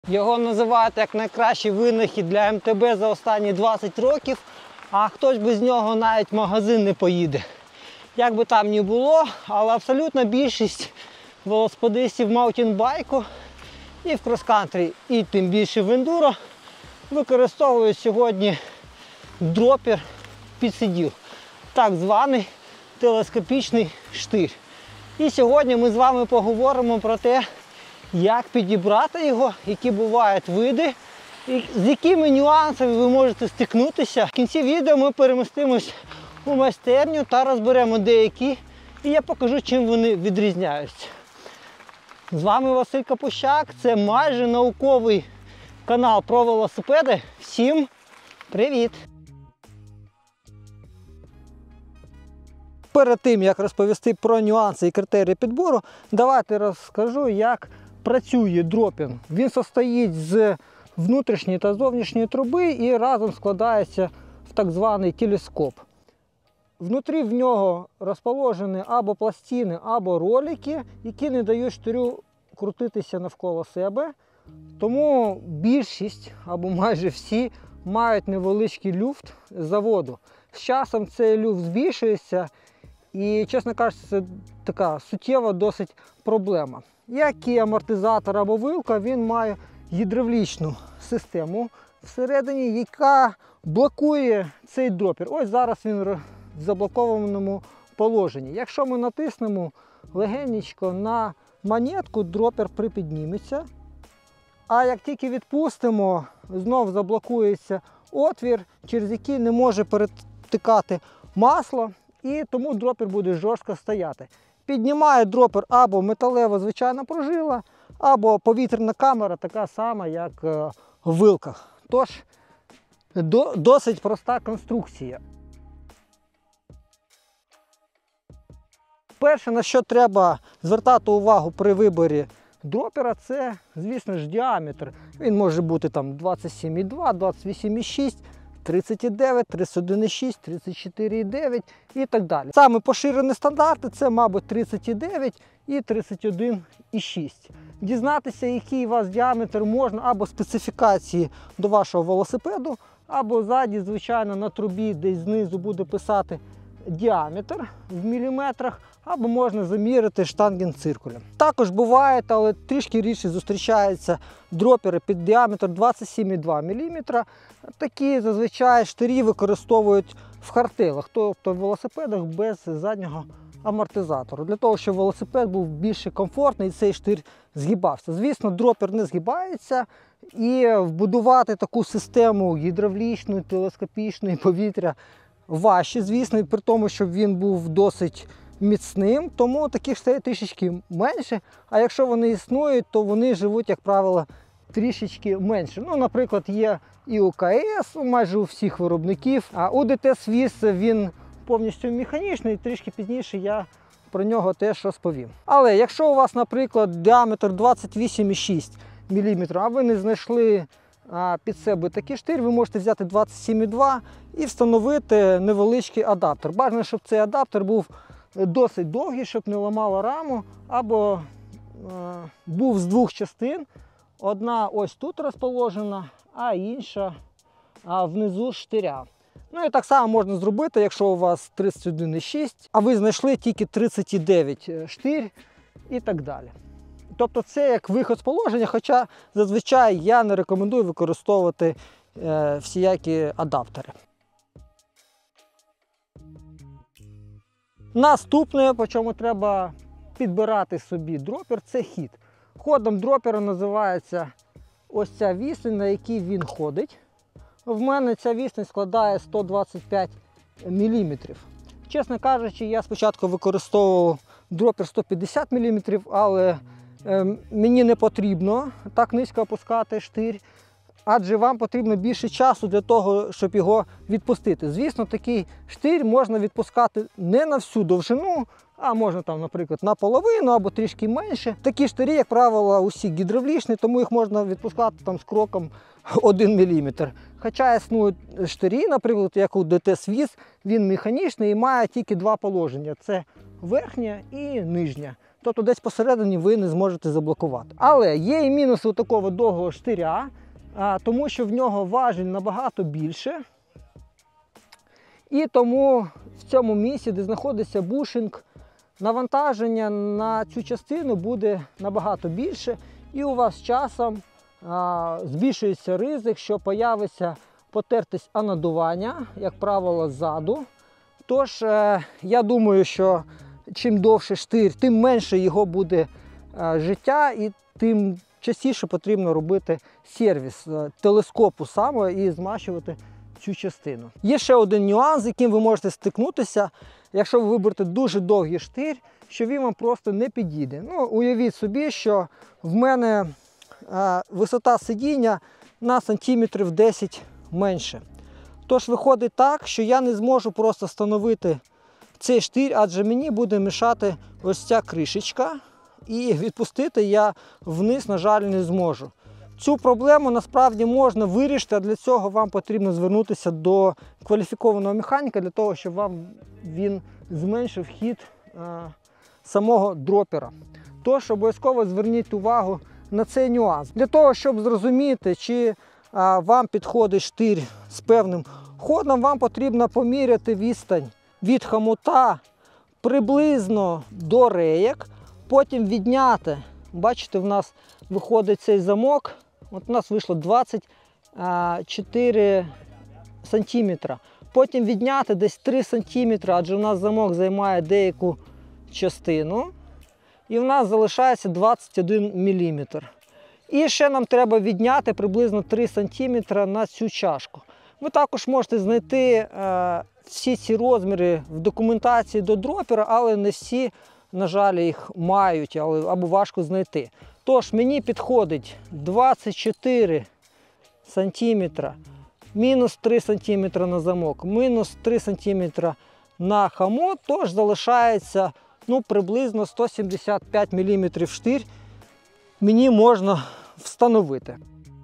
Його називають як найкращий винахід для МТБ за останні 20 років, а хтось без нього навіть в магазин не поїде. Як би там ні було, але абсолютна більшість велосипедистів маунтінбайку і в крос-кантрі, і тим більше в ендуро використовують сьогодні дропер підсиділ, так званий телескопічний штир. І сьогодні ми з вами поговоримо про те, як підібрати його, які бувають види, і з якими нюансами ви можете стикнутися. В кінці відео ми перемістимось у майстерню та розберемо деякі, і я покажу, чим вони відрізняються. З вами Василь Капущак, це майже науковий канал про велосипеди. Всім привіт! Перед тим, як розповісти про нюанси і критерії підбору, давайте розкажу, як працює дропінг. Він состоїть з внутрішньої та зовнішньої труби і разом складається в так званий телескоп. Внутрі в нього розположені або пластини, або ролики, які не дають штирю крутитися навколо себе. Тому більшість, або майже всі, мають невеличкий люфт заводу. З часом цей люфт збільшується і, чесно кажучи, це така суттєва досить проблема. Як і амортизатор або вилка, він має гідравлічну систему всередині, яка блокує цей дропер. Ось зараз він в заблокованому положенні. Якщо ми натиснемо легенечко на монетку, дропер припідніметься. А як тільки відпустимо, знов заблокується отвір, через який не може перетикати масло, і тому дропер буде жорстко стояти. Піднімає дропер або металева звичайна пружила, або повітряна камера, така сама, як в вилках. Тож, досить проста конструкція. Перше, на що треба звертати увагу при виборі дропера, це, звісно ж, діаметр. Він може бути там 27,2, 28,6, 39, 31,6, 34,9 і так далі. Саме поширені стандарти це, мабуть, 39 і 31,6. Дізнатися, який у вас діаметр, можна або специфікації до вашого велосипеду, або ззаді, звичайно, на трубі десь знизу буде писати діаметр в міліметрах, або можна заміряти штангенциркулем. Також буває, але трішки рідше зустрічаються дропери під діаметр 27,2 мм. Такі зазвичай штирі використовують в хардтейлах, тобто в велосипедах без заднього амортизатору. Для того, щоб велосипед був більш комфортний і цей штир згибався. Звісно, дропер не згибається, і вбудувати таку систему гідравлічної, телескопічної повітря важче, звісно, при тому, щоб він був досить міцним, тому таких штирів трішечки менше, а якщо вони існують, то вони живуть, як правило, трішечки менше. Ну, наприклад, є і у КС, майже у всіх виробників, а у ДТ Swiss він повністю механічний, трішки пізніше я про нього теж розповім. Але якщо у вас, наприклад, діаметр 28,6 мм, а ви не знайшли під себе такий штир, ви можете взяти 27,2 і встановити невеличкий адаптер. Бажано, щоб цей адаптер був досить довгий, щоб не ламало раму, або був з двох частин. Одна ось тут розположена, а інша внизу штиря. Ну і так само можна зробити, якщо у вас 31,6, а ви знайшли тільки 39 штир і так далі. Тобто це як виход з положення, хоча зазвичай я не рекомендую використовувати всіякі адаптери. Наступне, по чому треба підбирати собі дропер, це хід. Ходом дропера називається ось ця відстань, на якій він ходить. В мене ця відстань складає 125 мм. Чесно кажучи, я спочатку використовував дропер 150 мм, але мені не потрібно так низько опускати штир, адже вам потрібно більше часу для того, щоб його відпустити. Звісно, такий штир можна відпускати не на всю довжину, а можна там, наприклад, наполовину або трішки менше. Такі штирі, як правило, усі гідравлічні, тому їх можна відпускати там з кроком 1 мм. Хоча існують штирі, наприклад, як у ДТ Swiss, він механічний і має тільки два положення. Це верхнє і нижнє. Тобто десь посередині ви не зможете заблокувати. Але є і мінус у такого довгого штиря, тому що в нього важіль набагато більше. І тому в цьому місці, де знаходиться бушинг, навантаження на цю частину буде набагато більше. І у вас з часом збільшується ризик, що появиться потертість анодування, як правило, ззаду. Тож, я думаю, що чим довше штир, тим менше його буде життя і тим частіше потрібно робити сервіс телескопу саме і змащувати цю частину. Є ще один нюанс, з яким ви можете стикнутися, якщо ви виберете дуже довгий штир, що він вам просто не підійде. Ну, уявіть собі, що в мене висота сидіння на сантиметрів 10 менше. Тож виходить так, що я не зможу просто встановити цей штир, адже мені буде мішати ось ця кришечка, і відпустити я вниз, на жаль, не зможу. Цю проблему насправді можна вирішити, а для цього вам потрібно звернутися до кваліфікованого механіка, для того, щоб вам він зменшив хід самого дропера. Тож обов'язково зверніть увагу на цей нюанс. Для того, щоб зрозуміти, чи вам підходить штир з певним ходом, вам потрібно поміряти відстань від хомута приблизно до рейок, потім відняти. Бачите, в нас виходить цей замок, от у нас вийшло 24 сантиметра. Потім відняти десь 3 сантиметри, адже у нас замок займає деяку частину. І в нас залишається 21 міліметр. І ще нам треба відняти приблизно 3 см на цю чашку. Ви також можете знайти всі ці розміри в документації до дропера, але не всі, на жаль, їх мають або важко знайти. Тож мені підходить 24 см, мінус 3 см на замок, мінус 3 см на хомут, тож залишається приблизно 175 мм штир мені можна встановити.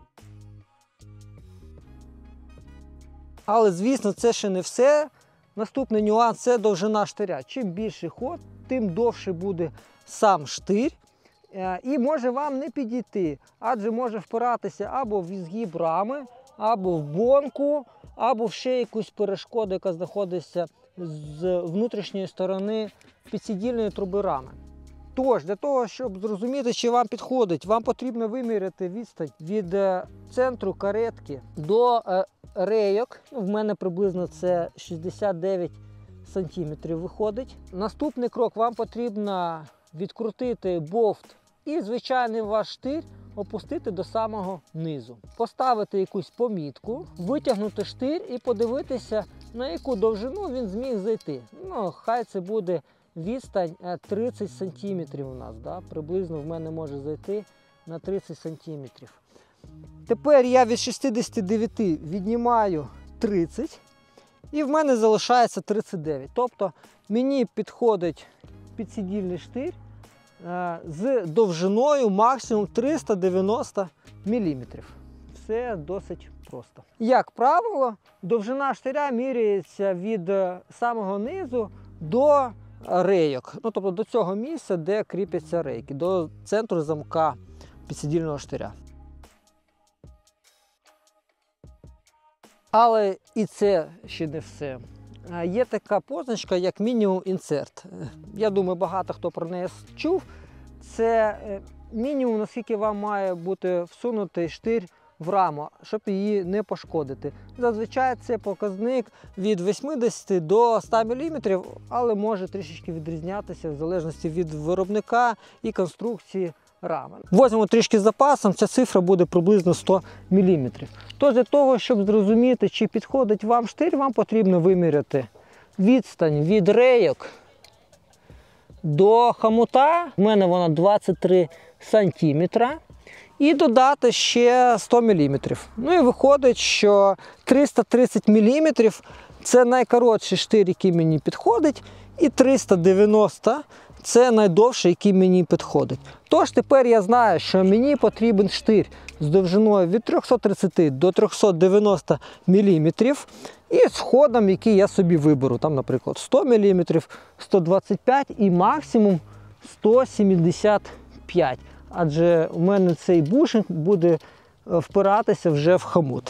Але, звісно, це ще не все. Наступний нюанс – це довжина штиря. Чим більший ход, тим довше буде сам штир. І може вам не підійти, адже може впиратися або в згиб рами, або в бонку, або в ще якусь перешкоду, яка знаходиться з внутрішньої сторони підсидільної труби рами. Тож, для того, щоб зрозуміти, чи вам підходить, вам потрібно виміряти відстань від центру каретки до рейок. В мене приблизно це 69 сантиметрів виходить. Наступний крок, вам потрібно відкрутити бовт і звичайний ваш штир опустити до самого низу. Поставити якусь помітку, витягнути штир і подивитися, на яку довжину він зміг зайти. Хай це буде відстань 30 см у нас. Приблизно в мене може зайти на 30 см. Тепер я від 69 віднімаю 30 і в мене залишається 39. Тобто мені підходить підсидільний штир з довжиною максимум 390 мм. Все досить просто. Як правило, довжина штиря міряється від самого низу до рейок. Тобто до цього місця, де кріпляться рейки, до центру замка підсидільного штиря. Але і це ще не все. Є така позначка, як мінімум інсерт. Я думаю, багато хто про неї чув. Це мінімум, наскільки вам має бути всунутий штир в раму, щоб її не пошкодити. Зазвичай це показник від 80 до 100 мм, але може трішечки відрізнятися в залежності від виробника і конструкції рами. Возьмемо трішки з запасом, ця цифра буде приблизно 100 мм. Тож для того, щоб зрозуміти, чи підходить вам штир, вам потрібно виміряти відстань від рейок до хомута. У мене вона 23 см. І додати ще 100 мм. І виходить, що 330 мм – це найкоротший штир, який мені підходить, і 390 – це найдовший, який мені підходить. Тож тепер я знаю, що мені потрібен штир з довжиною від 330 до 390 мм і з ходом, який я собі виберу. Там, наприклад, 100 мм, 125 і максимум 175. Адже у мене цей бушинг буде впиратися вже в хомут.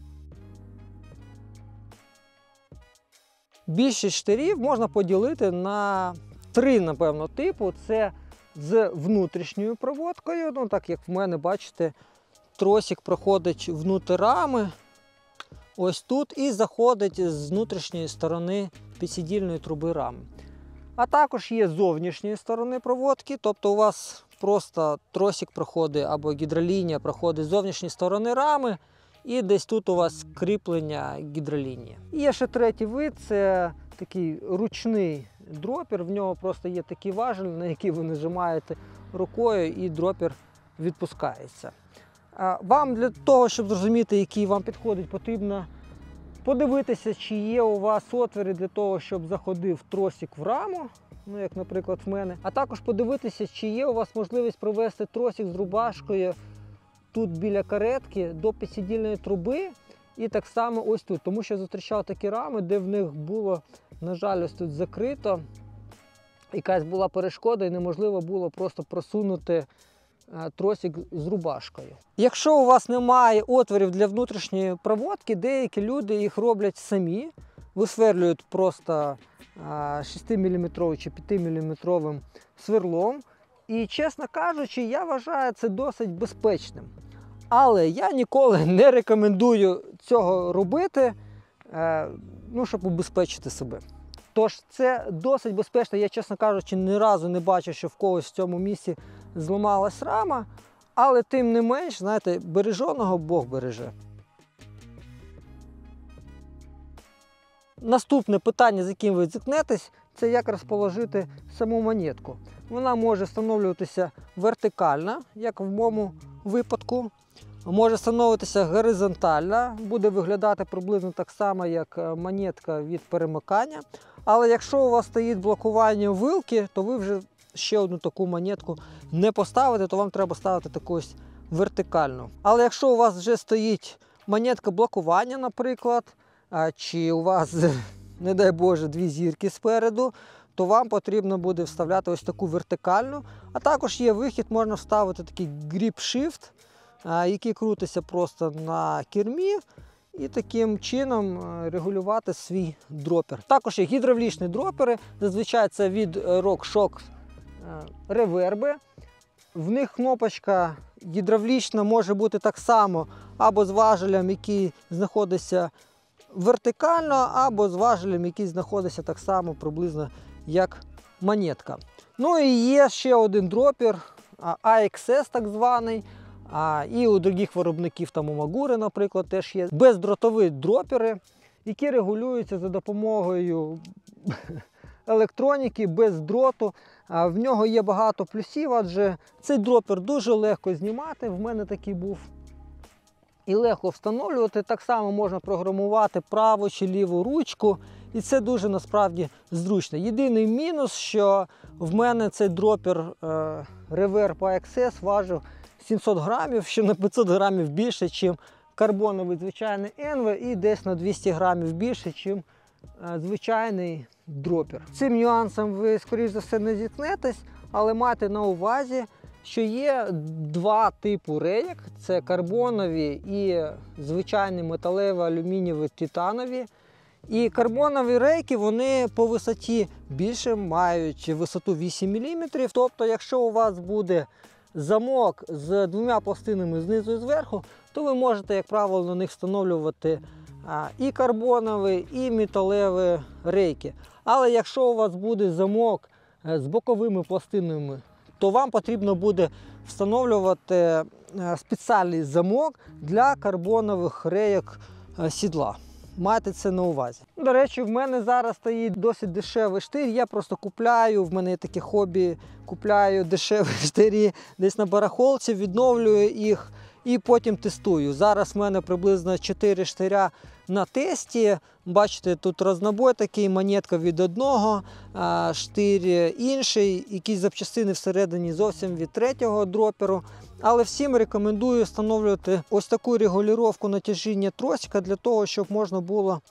Більшість штирів можна поділити на 3, напевно, типу. Це з внутрішньою проводкою. Ну, так як в мене, бачите, тросик проходить внутрі рами, ось тут, і заходить з внутрішньої сторони підсидільної труби рами. А також є з зовнішньої сторони проводки, тобто у вас просто тросик проходить або гідролінія проходить з зовнішньої сторони рами, і десь тут у вас кріплення гідролінії. І є ще третій вид, це такий ручний дропер, в нього просто є такий важіль, на який ви нажимаєте рукою і дропер відпускається. Вам для того, щоб зрозуміти, який вам підходить, потрібно подивитися, чи є у вас отвори для того, щоб заходив тросик в раму, ну як, наприклад, в мене. А також подивитися, чи є у вас можливість провести тросик з рубашкою тут біля каретки до підсидільної труби і так само ось тут. Тому що я зустрічав такі рами, де в них було, на жаль, ось тут закрито, якась була перешкода і неможливо було просто просунути тросик з рубашкою. Якщо у вас немає отворів для внутрішньої проводки, деякі люди їх роблять самі, висверлюють просто 6 мм чи 5 мм сверлом. І, чесно кажучи, я вважаю це досить безпечним. Але я ніколи не рекомендую цього робити, ну, щоб убезпечити себе. Тож це досить безпечно. Я, чесно кажучи, ні разу не бачив, що в когось в цьому місці зламалась рама, але тим не менш, знаєте, береженого Бог береже. Наступне питання, з яким ви зіткнетесь, це як розположити саму монетку. Вона може встановлюватися вертикально, як в моєму випадку. Може встановитися горизонтально, буде виглядати приблизно так само, як монетка від перемикання. Але якщо у вас стоїть блокування вилки, то ви вже ще одну таку монетку не поставите, то вам треба ставити таку ось вертикальну. Але якщо у вас вже стоїть монетка блокування, наприклад, чи у вас, не дай Боже, 2 зірки спереду, то вам потрібно буде вставляти ось таку вертикальну. А також є вихід, можна вставити такий grip shift, який крутиться просто на кермі, і таким чином регулювати свій дропер. Також є гідравлічні дропери, зазвичай це від RockShox реверби. В них кнопочка гідравлічна може бути так само або з важелем, який знаходиться вертикально, або з важелем, який знаходиться так само приблизно як монетка. Ну і є ще один дропер, AXS так званий. І у інших виробників, там у Magura, наприклад, теж є бездротові дропери, які регулюються за допомогою електроніки, без дроту. В нього є багато плюсів, адже цей дропер дуже легко знімати, в мене такий був. І легко встановлювати, так само можна програмувати праву чи ліву ручку, і це дуже насправді зручно. Єдиний мінус, що в мене цей дропер Reverb AXS важив 700 грамів, що на 500 грамів більше, ніж карбоновий звичайний ENVE, і десь на 200 грамів більше, ніж звичайний дропер. Цим нюансом ви, скоріш за все, не зіткнетесь, але майте на увазі, що є 2 типу рейок. Це карбонові і звичайні металеві, алюмінієві, титанові. І карбонові рейки, вони по висоті більше, мають висоту 8 мм. Тобто, якщо у вас буде замок з 2 пластинами знизу і зверху, то ви можете, як правило, на них встановлювати і карбонові, і металеві рейки. Але якщо у вас буде замок з боковими пластинами, то вам потрібно буде встановлювати спеціальний замок для карбонових рейок сідла. Майте це на увазі. До речі, в мене зараз стоїть досить дешевий штир. Я просто купляю, в мене є таке хобі, купляю дешеві штирі десь на барахолці, відновлюю їх і потім тестую. Зараз в мене приблизно 4 штиря на тесті. Бачите, тут рознобой такий, монетка від одного, штир інший, якісь запчастини всередині зовсім від 3-го дроперу. Але всім рекомендую встановлювати ось таку регулювання натяжіння тросика для того, щоб можна було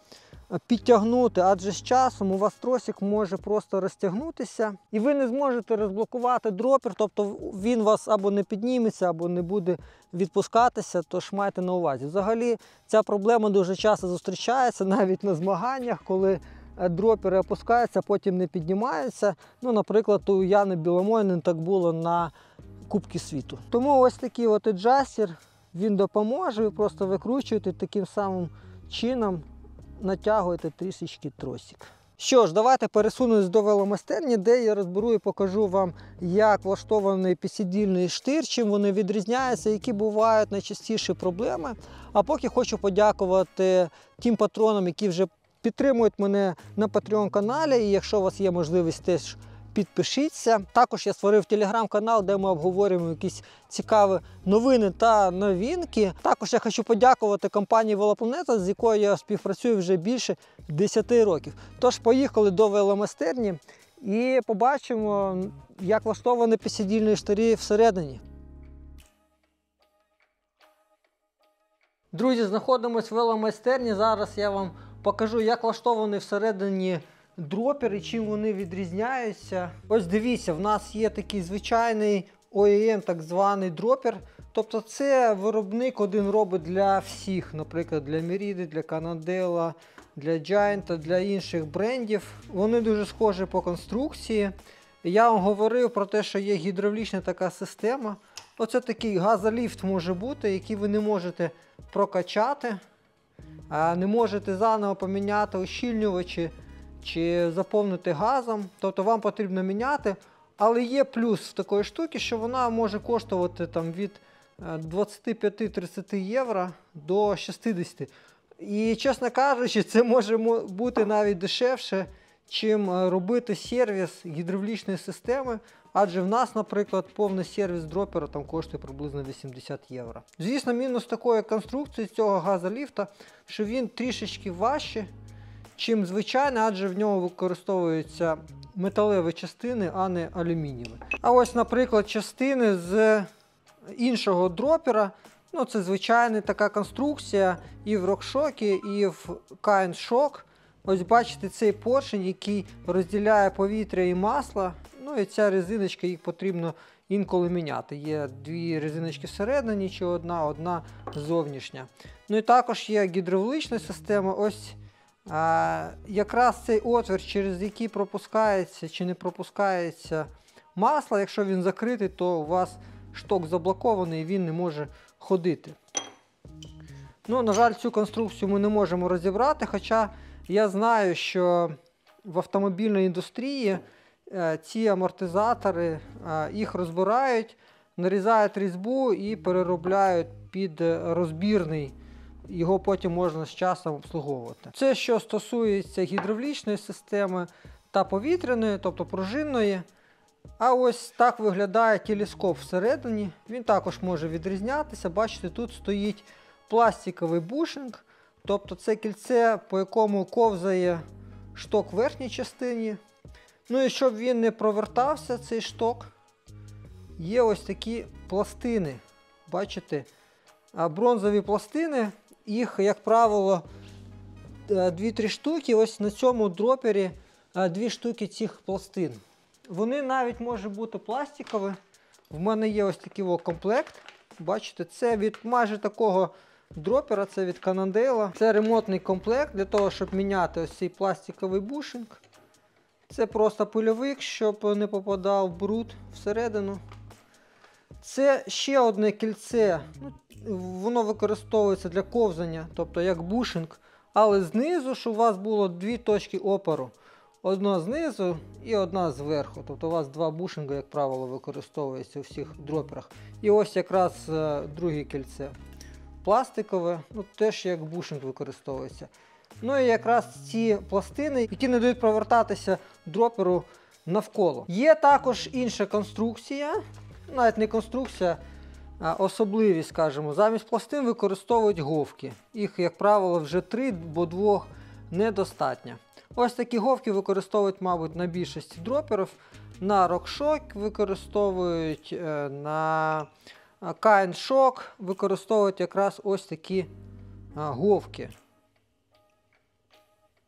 підтягнути, адже з часом у вас тросик може просто розтягнутися і ви не зможете розблокувати дропер, тобто він вас або не підніметься, або не буде відпускатися, тож майте на увазі. Взагалі ця проблема дуже часто зустрічається навіть на змаганнях, коли дропери опускаються, потім не піднімаються. Ну, наприклад, у Яни Біломоїни так було на Кубки світу. Тому ось такий от аджастер, він допоможе, ви просто викручуєте таким самим чином, натягуєте трішечки тросик. Що ж, давайте пересунемось до веломайстерні, де я розберу і покажу вам, як влаштований підсидільний штир, чим вони відрізняються, які бувають найчастіші проблеми. А поки хочу подякувати тим патронам, які вже підтримують мене на Patreon каналі, і якщо у вас є можливість, теж підпишіться. Також я створив телеграм-канал, де ми обговорюємо якісь цікаві новини та новинки. Також я хочу подякувати компанії Велопланета, з якою я співпрацюю вже більше 10 років. Тож поїхали до веломайстерні і побачимо, як влаштовані підсидільні штирі всередині. Друзі, знаходимося в веломайстерні. Зараз я вам покажу, як влаштований всередині дропер і чим вони відрізняються. Ось дивіться, в нас є такий звичайний OEM, так званий дропер. Тобто це виробник один робить для всіх, наприклад, для Merida, для Cannondale, для Giant, для інших брендів. Вони дуже схожі по конструкції. Я вам говорив про те, що є гідравлічна така система. Оце такий газоліфт може бути, який ви не можете прокачати, не можете заново поміняти ущільнювачі чи заповнити газом. Тобто вам потрібно міняти. Але є плюс в такої штуки, що вона може коштувати там від 25-30 євро до 60. І, чесно кажучи, це може бути навіть дешевше, чим робити сервіс гідравлічної системи. Адже в нас, наприклад, повний сервіс дропера там коштує приблизно 80 євро. Звісно, мінус такої конструкції цього газоліфта, що він трішечки важче, чим звичайний, адже в ньому використовуються металеві частини, а не алюмінієві. А ось, наприклад, частини з іншого дропера, ну це звичайна така конструкція і в RockShox, і в Kind Shock. Ось бачите цей поршень, який розділяє повітря і масло. Ну і ця резиночка, їх потрібно інколи міняти. Є дві резиночки всередині чи одна зовнішня. Ну і також є гідравлічна система. Ось якраз цей отвір, через який пропускається чи не пропускається масло. Якщо він закритий, то у вас шток заблокований і він не може ходити. Ну, на жаль, цю конструкцію ми не можемо розібрати, хоча я знаю, що в автомобільній індустрії ці амортизатори, їх розбирають, нарізають різьбу і переробляють під розбірний. Його потім можна з часом обслуговувати. Це що стосується гідравлічної системи та повітряної, тобто пружинної. А ось так виглядає телескоп всередині. Він також може відрізнятися. Бачите, тут стоїть пластиковий бушинг. Тобто це кільце, по якому ковзає шток в верхній частині. Ну і щоб він не провертався, цей шток, є ось такі пластини. Бачите? Бронзові пластини. Їх, як правило, 2-3 штуки. Ось на цьому дропері 2 штуки цих пластин. Вони навіть можуть бути пластикові. В мене є ось такий комплект. Бачите, це від майже такого дропера, це від Cannondale. Це ремонтний комплект для того, щоб міняти ось цей пластиковий бушинг. Це просто пильовик, щоб не попадав бруд всередину. Це ще одне кільце. Воно використовується для ковзання, тобто як бушинг. Але знизу, щоб у вас було 2 точки опору. Одна знизу і одна зверху. Тобто у вас 2 бушинги, як правило, використовуються у всіх дроперах. І ось якраз друге кільце. Пластикове, теж як бушинг використовується. Ну і якраз ці пластини, які не дають провертатися дроперу навколо. Є також інша конструкція, навіть не конструкція, а особливість, скажімо. Замість пластин використовують говки. Їх, як правило, вже 3, бо 2 недостатньо. Ось такі говки використовують, мабуть, на більшості дроперів. На RockShox використовують, на Kind Shock використовують якраз ось такі говки.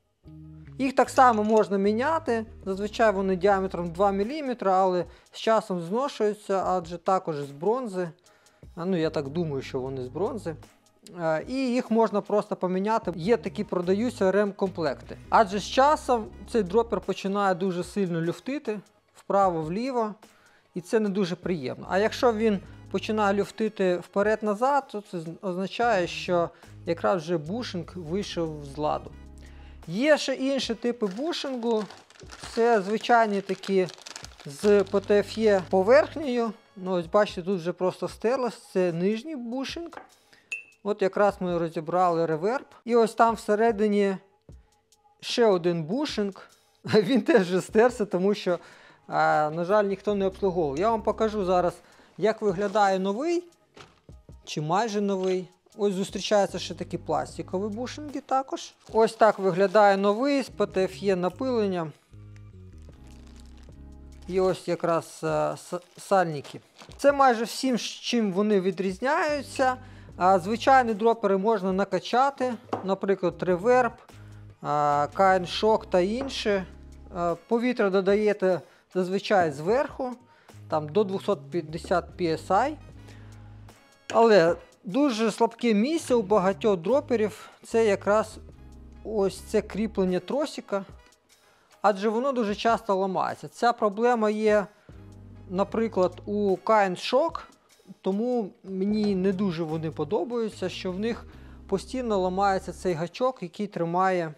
Їх так само можна міняти, зазвичай вони діаметром 2 мм, але з часом зношуються, адже також з бронзи. Ну, я так думаю, що вони з бронзи. І їх можна просто поміняти. Є такі продаються ремкомплекти. Адже з часом цей дропер починає дуже сильно люфтити вправо-вліво, і це не дуже приємно. А якщо він починає люфтити вперед-назад, то це означає, що якраз вже бушинг вийшов з ладу. Є ще інші типи бушингу. Це звичайні такі з ПТФЕ поверхнею. Ну, ось бачите, тут вже просто стерлось. Це нижній бушинг. От якраз ми розібрали реверб. І ось там всередині ще один бушинг. Він теж вже стерся, тому що, на жаль, ніхто не обслуговував. Я вам покажу зараз, як виглядає новий, чи майже новий. Ось зустрічаються ще такі пластикові бушинги також. Ось так виглядає новий з ПТФЕ напиленням. І ось якраз сальники. Це майже всім, чим вони відрізняються. Звичайні дропери можна накачати, наприклад, реверб, KN-Shock та інше. Повітря додаєте зазвичай зверху, там до 250 PSI. Але дуже слабке місце у багатьох дроперів – це якраз ось це кріплення тросика, адже воно дуже часто ламається. Ця проблема є, наприклад, у KN-Shock, тому мені не дуже вони подобаються, що в них постійно ламається цей гачок, який тримає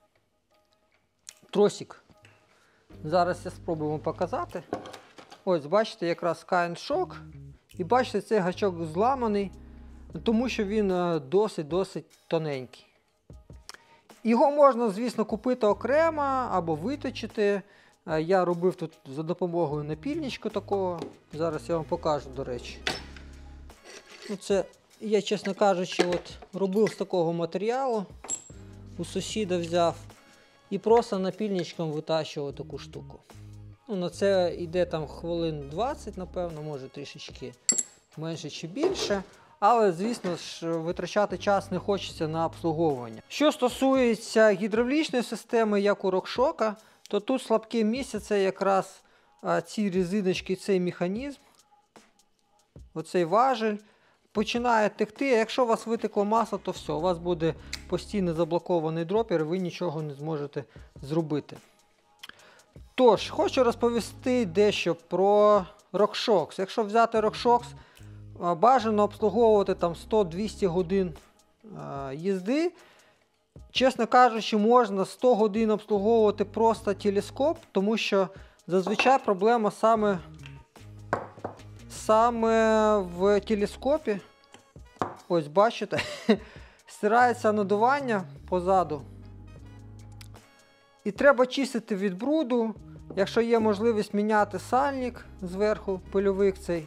тросик. Зараз я спробую вам показати. Ось, бачите, якраз KN-Shock. І бачите, цей гачок зламаний, тому що він досить тоненький. Його можна, звісно, купити окремо або виточити. Я робив тут за допомогою напільничка такого. Зараз я вам покажу, до речі. Це я, чесно кажучи, робив з такого матеріалу. У сусіда взяв. І просто напільничком витащував таку штуку. На це йде там хвилин 20, напевно, може трішечки менше чи більше. Але, звісно ж, витрачати час не хочеться на обслуговування. Що стосується гідравлічної системи, як у RockShox, то тут слабке місце – це якраз ці резиночки, цей механізм. Оцей важель. Починає текти, а якщо у вас витекло масло, то все, у вас буде постійно заблокований дропер, і ви нічого не зможете зробити. Тож, хочу розповісти дещо про RockShox. Якщо взяти RockShox, бажано обслуговувати там 100-200 годин їзди. Чесно кажучи, можна 100 годин обслуговувати просто телескоп, тому що зазвичай проблема саме в телескопі. Ось бачите, стирається надування позаду. І треба чистити від бруду. Якщо є можливість міняти сальник зверху, пильовик цей.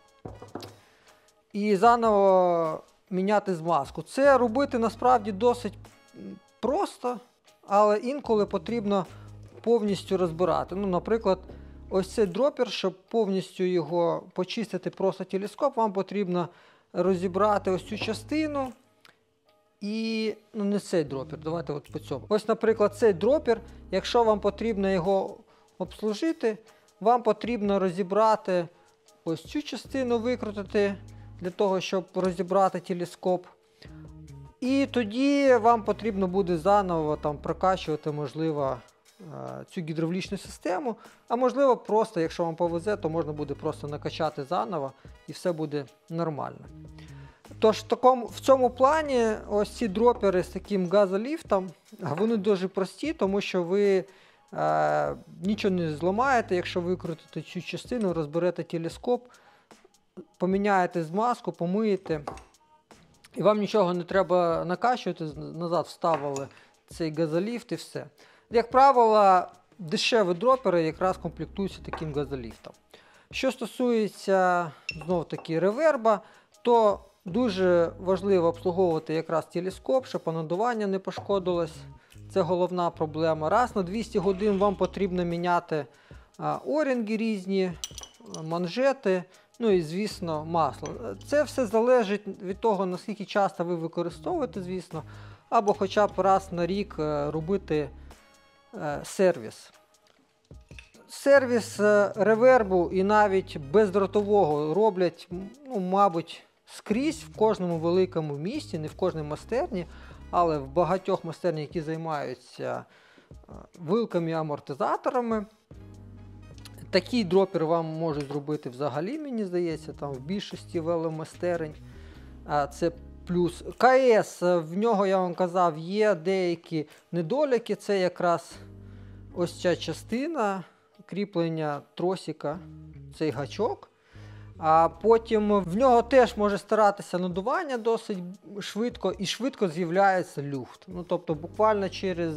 І заново міняти змазку. Це робити насправді досить просто, але інколи потрібно повністю розбирати. Наприклад, ось цей дропер, щоб повністю його почистити просто телескоп, вам потрібно розібрати ось цю частину. І, не цей дропер, давайте по цьому. Ось, наприклад, цей дропер, якщо вам потрібно його обслужити, вам потрібно розібрати ось цю частину, викрутити, для того, щоб розібрати телескоп. І тоді вам потрібно буде заново прокачувати, можливо, цю гідравлічну систему. А можливо, просто, якщо вам повезе, то можна буде просто накачати заново і все буде нормально. Тож, в цьому плані, ось ці дропери з таким газоліфтом, вони дуже прості, тому що ви нічого не зламаєте, якщо викрутите цю частину, розберете телескоп, поміняєте змазку, помиєте, і вам нічого не треба накачувати, назад вставили цей газоліфт і все. Як правило, дешеві дропери якраз комплектуються таким газоліфтом. Що стосується, знов-таки, реверба, то дуже важливо обслуговувати якраз телескоп, щоб надування не пошкодилось. Це головна проблема. Раз на 200 годин вам потрібно міняти орінги різні, манжети, і, звісно, масло. Це все залежить від того, наскільки часто ви використовуєте, звісно, або хоча б раз на рік робити сервіс. Сервіс ревербу і навіть бездротового роблять, ну, мабуть, скрізь в кожному великому місті, не в кожній майстерні, але в багатьох майстернях, які займаються вилками і амортизаторами. Такий дропер вам можуть зробити взагалі, мені здається, там в більшості веломайстерень. Це плюс. КС, в нього, я вам казав, є деякі недоліки. Це якраз ось ця частина кріплення тросика, цей гачок. А потім в нього теж може старатися надування досить швидко, і швидко з'являється люфт. Ну, тобто буквально через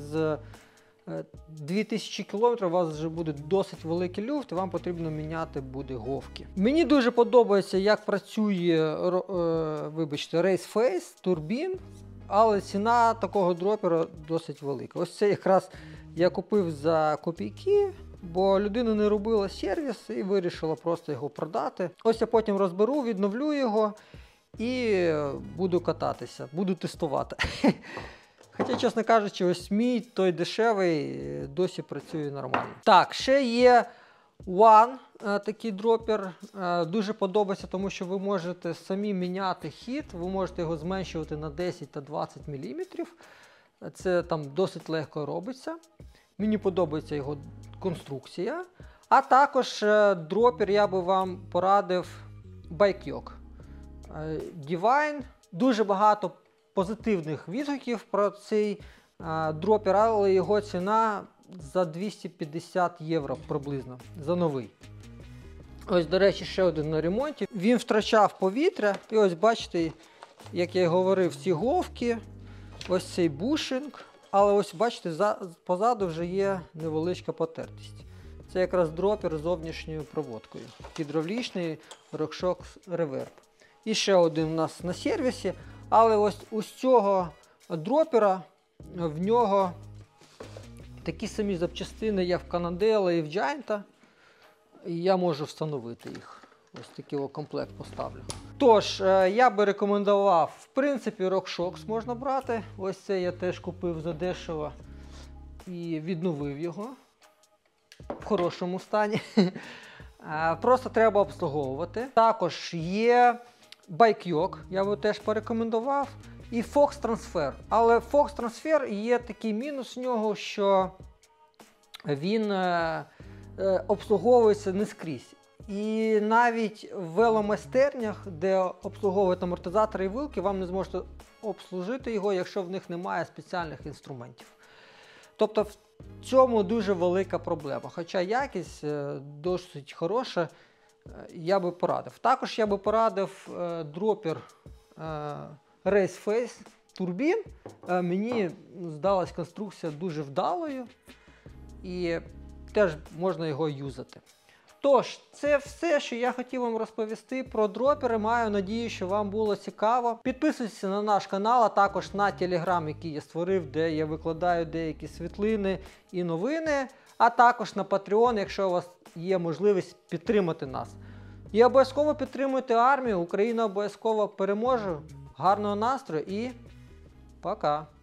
2000 км у вас вже буде досить великий люфт, і вам потрібно міняти буде говки. Мені дуже подобається, як працює, вибачте, Raceface, турбін, але ціна такого дропера досить велика. Ось це якраз я купив за копійки, бо людина не робила сервіс і вирішила просто його продати. Ось я потім розберу, відновлю його і буду кататися, буду тестувати. Хоча, чесно кажучи, ось мій той дешевий досі працює нормально. Так, ще є One, такий дропер. Дуже подобається, тому що ви можете самі міняти хід, ви можете його зменшувати на 10 та 20 мм. Це там досить легко робиться. Мені подобається його конструкція. А також дропер я би вам порадив Bike-Yok. Divine. Дуже багато позитивних відгуків про цей дропер, але його ціна за 250 євро приблизно, за новий. Ось, до речі, ще один на ремонті. Він втрачав повітря, і ось бачите, як я і говорив, ці говки, ось цей бушинг, але ось бачите, позаду вже є невеличка потертість. Це якраз дропер з зовнішньою проводкою. Гідравлічний RockShox Reverb. І ще один у нас на сервісі. Але ось у цього дропера в нього такі самі запчастини, як в Cannondale і в Giant. І я можу встановити їх. Ось такий комплект поставлю. Тож, я би рекомендував, в принципі, RockShox можна брати. Ось це я теж купив задешево і відновив його в хорошому стані. Просто треба обслуговувати. Також є Bike-Yok, я би теж порекомендував, і Fox Transfer. Але Fox Transfer є такий мінус в нього, що він обслуговується не скрізь. І навіть в веломайстернях, де обслуговують амортизатори і вилки, вам не зможете обслужити його, якщо в них немає спеціальних інструментів. Тобто в цьому дуже велика проблема. Хоча якість досить хороша, я би порадив. Також я би порадив дропер Raceface турбін. Мені здалась конструкція дуже вдалою і теж можна його юзати. Тож, це все, що я хотів вам розповісти про дропери. Маю надію, що вам було цікаво. Підписуйтесь на наш канал, а також на Telegram, який я створив, де я викладаю деякі світлини і новини. А також на Patreon, якщо у вас є можливість підтримати нас. І обов'язково підтримуйте армію, Україна обов'язково переможе. Гарного настрою і пока!